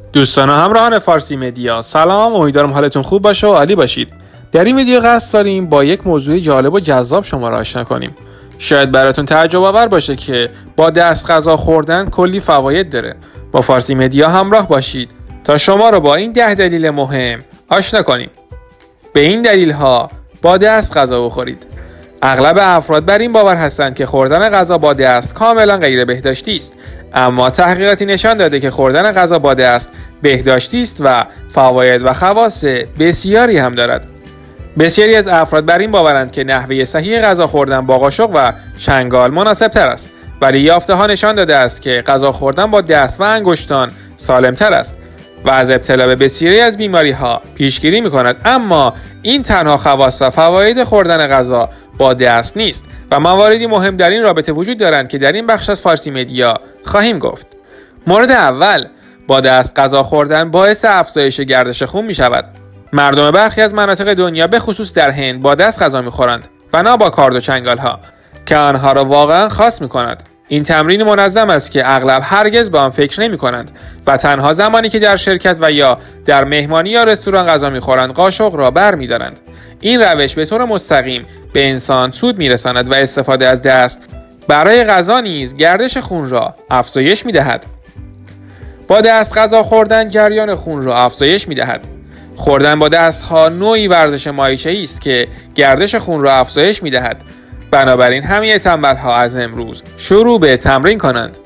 دوستان و همراهان فارسی مدیا سلام، امیدوارم حالتون خوب باشه و عالی باشید. در این ویدیو قصد داریم با یک موضوع جالب و جذاب شما را آشنا کنیم. شاید براتون تعجب آور باشه که با دست غذا خوردن کلی فواید داره. با فارسی مدیا همراه باشید تا شما رو با این 10 دلیل مهم آشنا کنیم. به این دلیل ها با دست غذا بخورید. اغلب افراد بر این باور هستند که خوردن غذا با دست کاملا غیر بهداشتی است، اما تحقیقاتی نشان داده که خوردن غذا با دست بهداشتی است و فواید و خواص بسیاری هم دارد. بسیاری از افراد بر این باورند که نحوه صحیح غذا خوردن با قاشق و چنگال مناسب تر است، ولی یافته ها نشان داده است که غذا خوردن با دست و انگشتان سالم تر است و از ابتلا به بسیاری از بیماری ها پیشگیری می کند. اما این تنها خواص و فواید خوردن غذا با دست نیست و مواردی مهم در این رابطه وجود دارند که در این بخش از فارسی مدیا خواهیم گفت. مورد اول، با دست غذا خوردن باعث افزایش گردش خون می شود. مردم برخی از مناطق دنیا به خصوص در هند با دست غذا می خورند و نه با کارد و چنگال ها که آنها را واقعا خاص می کند. این تمرین منظم است که اغلب هرگز به آن فکر نمی کنند و تنها زمانی که در شرکت و یا در مهمانی یا رستوران غذا می خورند قاشق را بر می دارند. این روش به طور مستقیم به انسان سود می رساند و استفاده از دست برای غذا نیز گردش خون را افزایش می دهد. با دست غذا خوردن جریان خون را افزایش می دهد. خوردن با دست ها نوعی ورزش مایچه‌ای است که گردش خون را افزایش می دهد. بنابراین همه تنبل ها از امروز شروع به تمرین کنند.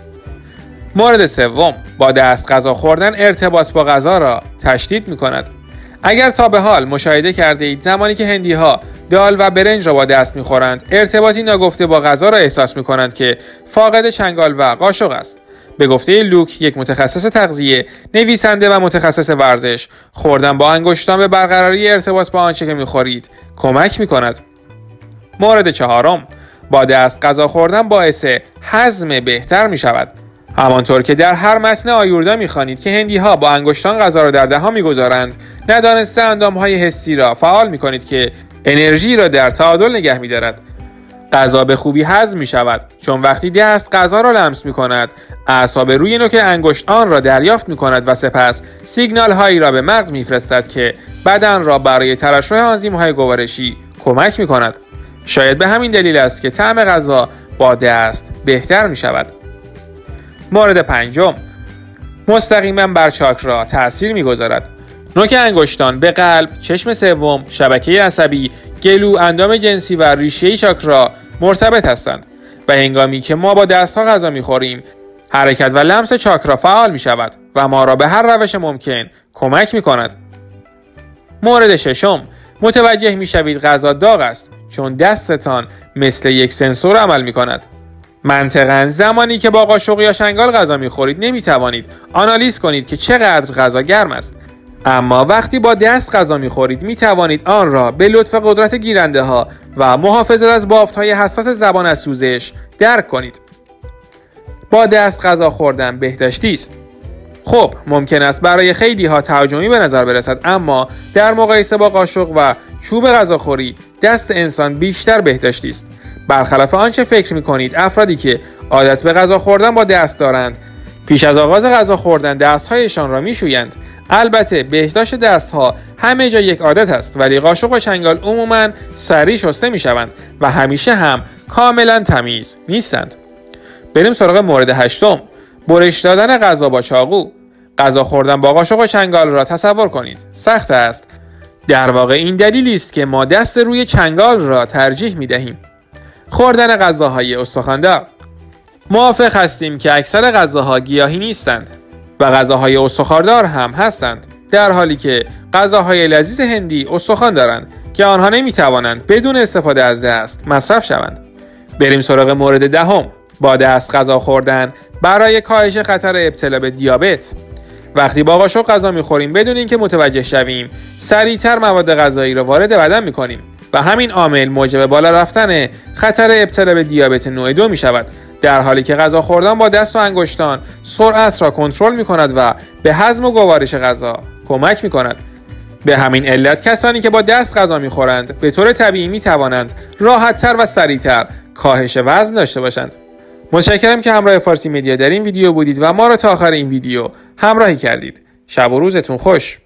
مورد سوم، با دست غذا خوردن ارتباط با غذا را تشدید می کند. اگر تا به حال مشاهده کرده اید زمانی که هندی ها دال و برنج را با دست می خورند، ارتباطی ناگفته با غذا را احساس می کنند که فاقد چنگال و قاشق است. به گفته لوک، یک متخصص تغذیه، نویسنده و متخصص ورزش، خوردن با انگشتان به برقراری ارتباط با آنچه که می خورید کمک می کند. مورد چهارم، با دست غذا خوردن باعث هضم بهتر می شود. همانطور که در هر متن آیوردا می خوانید که هندی ها با انگشتان غذا را در دهان می گذارند، ندانسته اندام های حسی را فعال می کنید که انرژی را در تعادل نگه می دارد. غذا به خوبی هضم می شود چون وقتی دست غذا را لمس می کند، اعصاب روی نوک انگشت آن را دریافت می کند و سپس سیگنال هایی را به مغز می فرستد که بدن را برای ترشح آنزیم های گوارشی کمک می کند. شاید به همین دلیل است که طعم غذا با دست بهتر می شود. مورد پنجم، مستقیما بر چاکرا تأثیر می گذارد. نوک انگشتان به قلب، چشم سوم، شبکه عصبی، گلو، اندام جنسی و ریشه چاکرا مرتبط هستند و هنگامی که ما با دستها غذا می خوریم، حرکت و لمس چاکرا فعال می شود و ما را به هر روش ممکن کمک می کند. مورد ششم، متوجه می شوید غذا داغ است چون دستتان مثل یک سنسور عمل می کند. منطقاً زمانی که با قاشق یا چنگال غذا می خورید نمی توانید آنالیز کنید که چقدر غذا گرم است، اما وقتی با دست غذا می خورید می توانید آن را به لطف قدرت گیرنده ها و محافظت از بافت های حساس زبان از سوزش درک کنید. با دست غذا خوردن بهداشتی است. خب ممکن است برای خیلی ها تهاجمی به نظر برسد، اما در مقایسه با قاشق و چوب غذاخوری دست انسان بیشتر بهداشتی است. برخلاف آنچه فکر می کنید، افرادی که عادت به غذا خوردن با دست دارند پیش از آغاز غذا خوردن دستهایشان را می شویند. البته بهداشت دستها همه جا یک عادت است، ولی قاشق و چنگال عموماً سریع شسته می شوند و همیشه هم کاملا تمیز نیستند. بریم سراغ مورد هشتم، برش دادن غذا با چاقو. غذا خوردن با قاشق و چنگال را تصور کنید. سخت است. در واقع این دلیلی است که ما دست روی چنگال را ترجیح می دهیم. خوردن غذاهای استخواندار. موافق هستیم که اکثر غذاها گیاهی نیستند و غذاهای استخواندار هم هستند، در حالی که غذاهای لذیذ هندی استخوان دارند که آنها نمی توانند بدون استفاده از دست مصرف شوند. بریم سراغ مورد دهم، با دست غذا خوردن برای کاهش خطر ابتلا به دیابت. وقتی با قاشق غذا می‌خوریم بدون اینکه متوجه شویم، سریعتر مواد غذایی را وارد بدن می‌کنیم و همین عامل موجب بالا رفتن خطر ابتلا به دیابت نوع 2 می‌شود، در حالی که غذا خوردن با دست و انگشتان سرعت را کنترل می‌کند و به هضم و گوارش غذا کمک می‌کند. به همین علت کسانی که با دست غذا می‌خورند به طور طبیعی می‌توانند راحت‌تر و سریعتر کاهش وزن داشته باشند. متشکرم که همراه فارسی مدیا در این ویدیو بودید و ما را تا آخر این ویدیو همراهی کردید. شب و روزتون خوش.